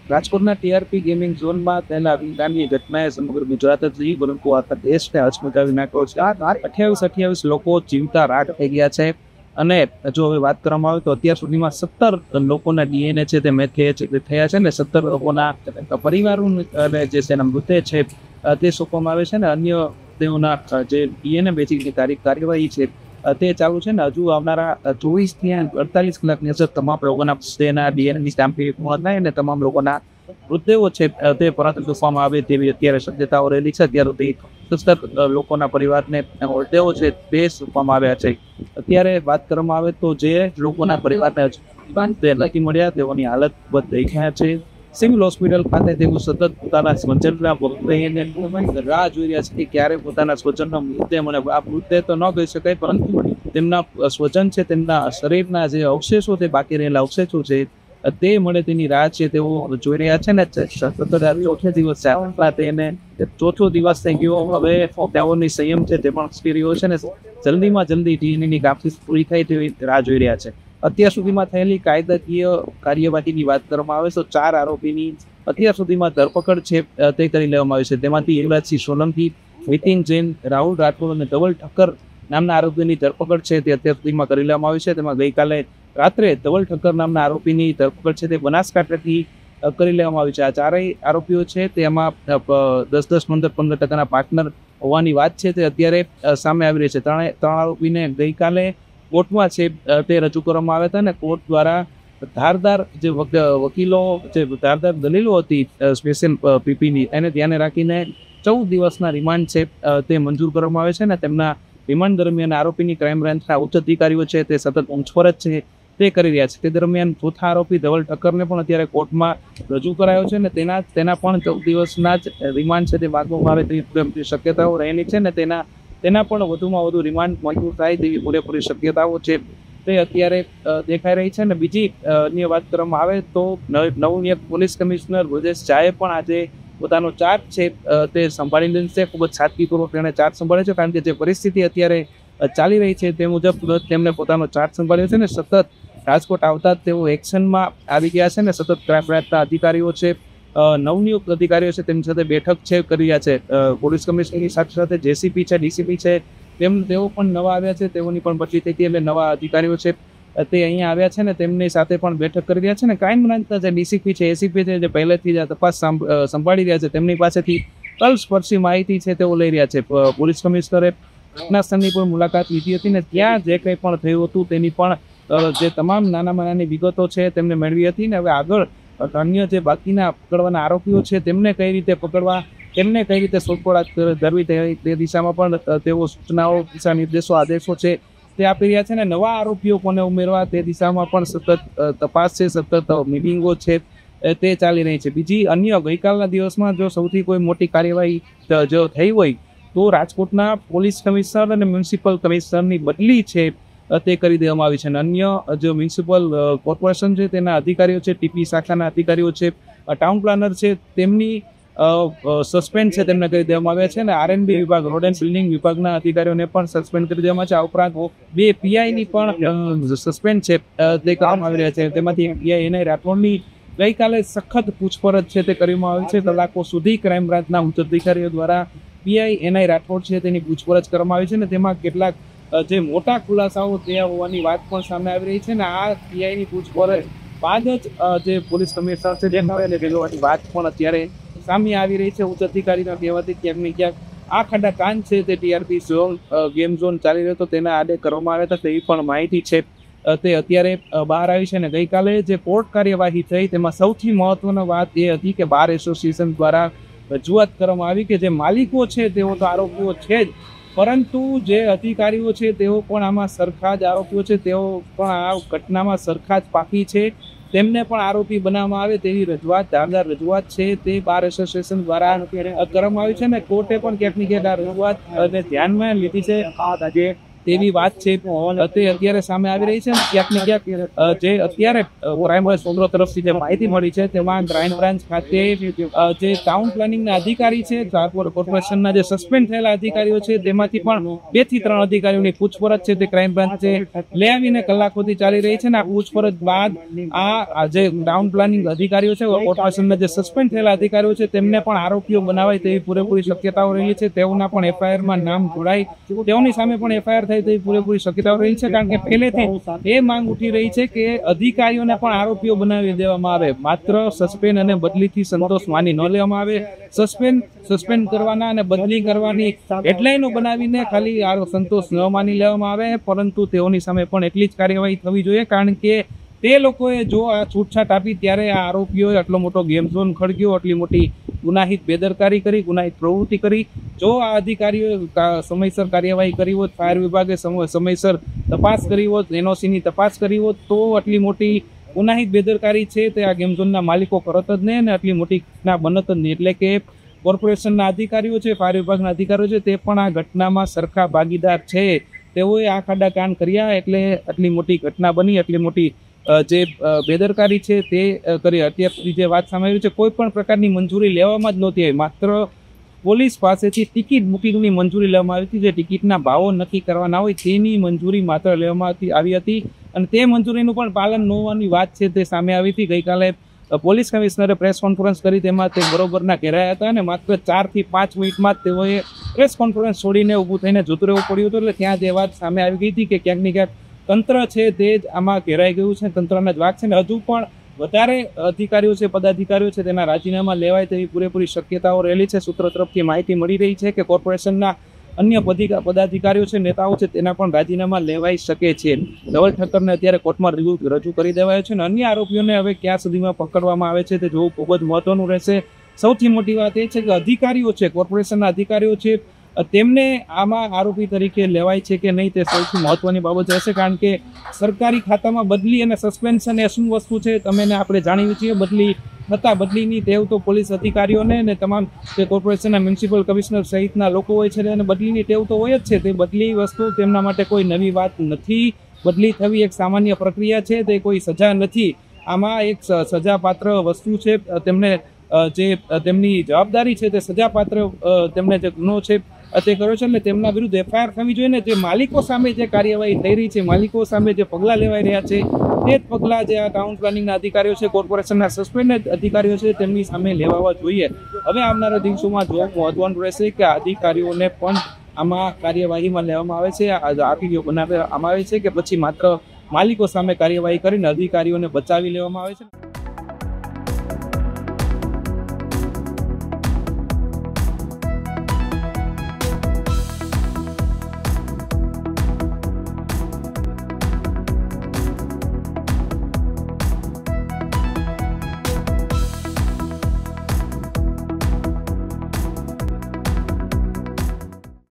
રાજકોટના TRP gaming ઝોનમાં તેના અગ્નિકાંડની ઘટનાએ સમગ્ર ગુજરાત જ નહીં પરંતુ આખા દેશને હચમચાવી નાખ્યો છે. 28 લોકો જીવતા રાખ થઈ ગયા છે. અને જો હવે વાત કરવામાં આવે તો અત્યાર સુધીમાં 17 લોકોના ડીએનએ છે તે મેચ થયા છે ને 17 લોકોના પરિવારોને જે તેના મૃતદેહ છે તે સોંપવામાં આવે છે ને અન્ય તેઓના જે ડીએનએ બેચિંગની કાર્યવાહી છે તે ચાલુ છે ને હજુ આવનારા 24 થી 48 કલાકની અંદર તમામ લોકોના મૃતદેહના ડીએનએની સ્ટેમ્પિંગ પૂર્ણ થાય અને તમામ લોકોના મૃતદેહો છે તે પરત સોંપવામાં આવે તેવી અત્યારે શક્યતાઓ રહેલી છે. અત્યાર સુધી 17 લોકોના પરિવારને મૃતદેહો છે તે સોંપવામાં આવ્યા છે. અત્યારે વાત કરવામાં આવે તો જે લોકોના પરિવારને નથી મળ્યા તેઓની હાલત દેખાય છે. સિવિલ હોસ્પિટલ ખાતે તેઓ સતત પોતાના સ્વજનના મૃતદેહને રાહ જોઈ રહ્યા છે કે ક્યારે પોતાના સ્વજનનો મૃતદેહ મળે. આ મૃતદેહ તો ન કહી શકાય પરંતુ તેમના સ્વજન છે તેમના શરીરના જે અવશેષો તે બાકી રહેલા અવશેષો છે તે મળે તેની રાહ છે તેઓ જોઈ રહ્યા છે ને સતત ચોથો દિવસ છે તેને ચોથો દિવસ થઈ ગયો. હવે તેઓની સંયમ છે તે પણ ખસી રહ્યો છે ને જલ્દીમાં જલ્દી ડીએનએની કામગીરી પૂરી થાય તેવી રાહ જોઈ રહ્યા છે. અત્યાર સુધીમાં થયેલી કાયદાકીય કાર્યવાહીની વાત કરવામાં આવે તો 4 આરોપીની અત્યાર સુધીમાં ધરપકડ છે તે કરી લેવામાં આવી છે. તેમાંથી યુવરાજસિંહ સોલંકી, નીતિન જૈન, રાહુલ રાઠોડ અને ધવલ ઠક્કર નામના આરોપીની ધરપકડ છે તે અત્યાર સુધીમાં કરી લેવામાં આવી છે. તેમાં ગઈકાલે રાત્રે ધવલ ઠક્કર નામના આરોપીની ધરપકડ છે તે બનાસકાંઠાથી કરી લેવામાં આવી છે. આ ચારેય આરોપીઓ છે તેમાં 10-10, 15-15% પાર્ટનર હોવાની વાત છે તે અત્યારે સામે આવી રહી છે. ત્રણ આરોપીને ગઈકાલે કોર્ટમાં છે તે રજૂ કરવામાં આવ્યા હતા અને કોર્ટ દ્વારા ધારદાર જે વકીલો જે ધારદાર દલીલો હતી સ્પેશિયલ પીપીની એને ધ્યાને રાખીને 14 દિવસના રિમાન્ડ છે તે મંજૂર કરવામાં આવે છે ને તેમના રિમાન્ડ દરમિયાન આરોપીની ક્રાઇમ બ્રાન્ચના ઉચ્ચ અધિકારીઓ છે તે સતત પૂછપરછ છે તે કરી રહ્યા છે. તે દરમિયાન ચોથા આરોપી ધવલ ઠક્કરને પણ અત્યારે કોર્ટમાં રજૂ કરાયો છે ને તેના પણ 14 દિવસના જ રિમાન્ડ છે તે માંગવામાં આવે તેવી શક્યતાઓ રહેલી છે ને તેના પણ વધુમાં વધુ રિમાન્ડ મંજૂર થાય તેવી પૂરેપૂરી શક્યતાઓ છે તે અત્યારે દેખાઈ રહી છે. અને બીજી અન્ય વાત કરવામાં આવે તો નવનિયુક્ત પોલીસ કમિશનર બ્રજેશ ઝાએ પણ આજે પોતાનો ચાર્જ છે તે સંભાળી લીધો છે. ખૂબ જ સાદગીપૂર્વક તેણે ચાર્જ સંભાળ્યો છે કારણ કે જે પરિસ્થિતિ અત્યારે ચાલી રહી છે તે મુજબ તેમને પોતાનો ચાર્જ સંભાળ્યો છે ને સતત રાજકોટ આવતા તેઓ એક્શનમાં આવી ગયા છે ને સતત ક્રાઇમ બ્રાન્ચના અધિકારીઓ છે નવનિયુક્ત અધિકારીઓ છે તેમની સાથે બેઠક છે કરી રહ્યા છે. પોલીસ કમિશનરની સાથે જેસીપી છે, ડીસીપી છે તેઓ પણ નવા આવ્યા છે. તેઓની પણ બદલી થઈ હતી એટલે નવા અધિકારીઓ છે તે અહીંયા આવ્યા છે ને તેમની સાથે પણ બેઠક કરી રહ્યા છે. ને ક્રાઇમ બ્રાન્ચના જે ડીસીપી છે, એસીપી છે જે પહેલેથી જ તપાસ સંભાળી રહ્યા છે તેમની પાસેથી તલસ્પર્શી માહિતી છે તેઓ લઈ રહ્યા છે. પોલીસ કમિશનરે ઘટના સ્થળની પણ મુલાકાત લીધી હતી ને ત્યાં જે કંઈ પણ થયું હતું તેની પણ જે તમામ નાનામાં નાની વિગતો છે તેમને મેળવી હતી. ને હવે આગળ અન્ય જે બાકીના પકડવાના આરોપીઓ છે તેમને કઈ રીતે પકડવા, તેમને કઈ રીતે શોધખોળ ધરવી તે દિશામાં પણ તેઓ સૂચનાઓ, દિશા નિર્દેશો, આદેશો છે તે આપી રહ્યા છે. ને નવા આરોપીઓ કોને ઉમેરવા તે દિશામાં પણ સતત તપાસ છે, સતત મિટિંગો છે તે ચાલી રહી છે. બીજી અન્ય ગઈકાલના દિવસમાં જો સૌથી કોઈ મોટી કાર્યવાહી જો થઈ હોય તો રાજકોટના પોલીસ કમિશનર અને મ્યુનિસિપલ કમિશનરની બદલી છે તે કરી દેવામાં આવી છે. અને અન્ય જે મ્યુનિસિપલ કોર્પોરેશન છે તેના અધિકારીઓ છે, ટીપી શાખાના અધિકારીઓ છે, ટાઉન પ્લાનર છે તેમની સસ્પેન્ડ છે તેમને કરી દેવામાં આવ્યા છે. અને આરએનબી વિભાગ, રોડ એન્ડ બિલ્ડિંગ વિભાગના અધિકારીઓને પણ સસ્પેન્ડ કરી દેવામાં છે. આ ઉપરાંત 2 પીઆઈની પણ સસ્પેન્ડ છે તે કરવામાં આવી રહ્યા છે. તેમાંથી પીઆઈ એનઆઈ રાઠોડની ગઈકાલે સખત પૂછપરછ છે તે કરવામાં આવી છે. કલાકો સુધી ક્રાઇમ બ્રાન્ચના ઉચ્ચ અધિકારીઓ દ્વારા પીઆઈ એનઆઈ રાઠોડ છે તેની પૂછપરછ કરવામાં આવી છે. ને તેમાં કેટલાક જે મોટા ખુલાસાઓ થયા હોવાની વાત પણ સામે આવી રહી છે. ને આ પીઆઈની પૂછપરછ બાદ જ જે પોલીસ કમિશનર છે તે વાત પણ અત્યારે સામે આવી રહી છે. ઉચ્ચ અધિકારીના કહેવાથી ક્યાંક ને ક્યાંક આ ખાડા કાન છે તે ટીઆરપી ગેમ ઝોન ચાલી રહ્યો હતો તેના આડે કરવામાં આવ્યા હતા તેવી પણ માહિતી છે તે અત્યારે બહાર આવી છે. અને ગઈકાલે જે કોર્ટ કાર્યવાહી થઈ તેમાં સૌથી મહત્વની વાત એ હતી કે બાર એસોસિએશન દ્વારા રજૂઆત કરવામાં આવી કે જે માલિકો છે તેઓ તો આરોપીઓ છે જ, પરંતુ જે અધિકારીઓ છે તેઓ પણ આમાં સરખા જ આરોપીઓ છે, તેઓ પણ આ ઘટનામાં સરખા જ પાકી છે, તેમને પણ આરોપી બનાવવામાં આવે તેવી ધારદાર રજૂઆત છે તે બાર એસોસિએશન દ્વારા કરવામાં આવી છે. ને કોર્ટે પણ ક્યાંક ને ક્યાંક આ રજૂઆત ધ્યાનમાં લીધી છે. આજે તેવી વાત છે તે અત્યારે સામે આવી રહી છે. ક્યાંક ને ક્યાંક જે અત્યારે ક્રાઇમ બ્રાન્ચ સૂત્રો તરફથી જે માહિતી મળી છે તેમાં ક્રાઇમ બ્રાન્ચ ખાતે જે ટાઉન પ્લાનિંગના અધિકારી છે, કોર્પોરેશનના જે સસ્પેન્ડ થયેલા અધિકારીઓ છે તેમાંથી પણ 2 થી 3 અધિકારીઓની પૂછપરછ છે તે ક્રાઇમ બ્રાન્ચે લઈ આવીને કલાકોથી ચાલી રહી છે. અને આ પૂછપરછ બાદ આ જે ટાઉન પ્લાનિંગ અધિકારીઓ છે, કોર્પોરેશનના જે સસ્પેન્ડ થયેલા અધિકારીઓ છે તેમને પણ આરોપીઓ બનાવાય તેવી પૂરેપૂરી શક્યતાઓ રહી છે. તેઓના પણ એફઆઈઆરમાં નામ જોડાય, તેઓની સામે પણ એફઆઈઆર થાય તેવી પૂરેપૂરી શક્યતાઓ રહી છે. કારણ કે પહેલેથી એ માંગ ઉઠી રહી છે કે અધિકારીઓને પણ આરોપીઓ બનાવી દેવામાં આવે, માત્ર સસ્પેન્ડ અને બદલીથી સંતોષ માની ન લેવામાં આવે. સસ્પેન્ડ કરવાના અને બદલી કરવાની હેડલાઇનો બનાવીને ખાલી સંતોષ ન માની લેવામાં આવે, પરંતુ તેઓની સામે પણ એટલી જ કાર્યવાહી થવી જોઈએ. કારણ કે તે લોકોએ જો આ છૂટછાટ આપી ત્યારે આ આરોપીઓએ આટલો મોટો ગેમ ઝોન ખડક્યો, આટલી મોટી ગુનાહિત બેદરકારી કરી, ગુનાહિત પ્રવૃત્તિ કરી. જો આ અધિકારીઓએ સમયસર કાર્યવાહી કરી હોત, ફાયર વિભાગે સમયસર તપાસ કરી હોત, એનઓસીની તપાસ કરી હોત, તો આટલી મોટી ગુનાહિત બેદરકારી છે તે આ ગેમ ઝોનના માલિકો કરત જ નહીં અને આટલી મોટી ઘટના બનત જ નહીં. એટલે કે કોર્પોરેશનના અધિકારીઓ છે, ફાયર વિભાગના અધિકારીઓ છે, તે પણ આ ઘટનામાં સરખા ભાગીદાર છે. તેઓએ આ ખાડા કાન કર્યા એટલે આટલી મોટી ઘટના બની, આટલી મોટી જે બેદરકારી છે તે કરી. અત્યાર સુધી જે વાત સામે આવી છે, કોઈ પણ પ્રકારની મંજૂરી લેવામાં જ નહોતી આવી. માત્ર પોલીસ પાસેથી ટિકિટ બુકિંગની મંજૂરી લેવામાં આવી હતી. જે ટિકિટના ભાવો નક્કી કરવાના હોય તેની મંજૂરી માત્ર લેવામાં આવી હતી અને તે મંજૂરીનું પણ પાલન ન હોવાની વાત છે તે સામે આવી હતી. ગઈકાલે પોલીસ કમિશનરે પ્રેસ કોન્ફરન્સ કરી, તેમાં તે બરોબરના ઘેરાયા હતા અને માત્ર 4 થી 5 મિનિટમાં જ તેઓએ પ્રેસ કોન્ફરન્સ છોડીને ઊભું થઈને જતું રહેવું પડ્યું હતું. એટલે ત્યાં જે વાત સામે આવી ગઈ હતી કે ક્યાંક ને ક્યાંક તંત્ર છે તે જ આમાં ઘેરાઈ ગયું છે, તંત્રના જ વાક છે. ને હજુ પણ વધારે અધિકારીઓ છે, પદાધિકારીઓ છે, તેના રાજીનામા લેવાય તેવી પૂરેપૂરી શક્યતાઓ રહેલી છે. સૂત્રો તરફથી માહિતી મળી રહી છે કે કોર્પોરેશનના અન્ય પદાધિકારીઓ છે, નેતાઓ છે, તેના પણ રાજીનામા લેવાઈ શકે છે. ધવલ ઠક્કરને અત્યારે કોર્ટમાં રજૂ કરી દેવાયો છે અને અન્ય આરોપીઓને હવે ક્યાં સુધીમાં પકડવામાં આવે છે તે જોવું ખૂબ જ મહત્વનું રહેશે. સૌથી મોટી વાત એ છે કે અધિકારીઓ છે, કોર્પોરેશનના અધિકારીઓ છે, તેમને આમાં આરોપી તરીકે લેવાય છે કે નહીં તે સૌથી મહત્વની બાબત રહેશે. કારણ કે સરકારી ખાતામાં બદલી અને સસ્પેન્શન એ શું વસ્તુ છે તમે આપણે જાણીએ છીએ. બદલીની ટેવ તો પોલીસ અધિકારીઓને ને તમામ જે કોર્પોરેશનના મ્યુનિસિપલ કમિશનર સહિતના લોકો હોય છે અને બદલીની ટેવ તો હોય જ છે. તે બદલી વસ્તુ તેમના માટે કોઈ નવી વાત નથી. બદલી થવી એક સામાન્ય પ્રક્રિયા છે, તે કોઈ સજા નથી. આમાં એક સજાપાત્ર વસ્તુ છે. તેમને જે તેમની જવાબદારી છે તે સજાપાત્ર તેમને જે ગુનો છે તે કર્યો છે એટલે તેમના વિરુદ્ધ એફઆઈઆર થવી જોઈએ. ને જે માલિકો સામે જે કાર્યવાહી થઈ રહી છે, માલિકો સામે જે પગલાં લેવાઈ રહ્યા છે તે જ પગલાં જે આ ટાઉન પ્લાનિંગના અધિકારીઓ છે, કોર્પોરેશનના સસ્પેન્ડ અધિકારીઓ છે તેમની સામે લેવાવા જોઈએ. હવે આવનારા દિવસોમાં જોવું મહત્વનું રહેશે કે અધિકારીઓને પણ આમાં કાર્યવાહીમાં લેવામાં આવે છે, આરોપીઓ બનાવવામાં આવે છે કે પછી માત્ર માલિકો સામે કાર્યવાહી કરીને અધિકારીઓને બચાવી લેવામાં આવે છે.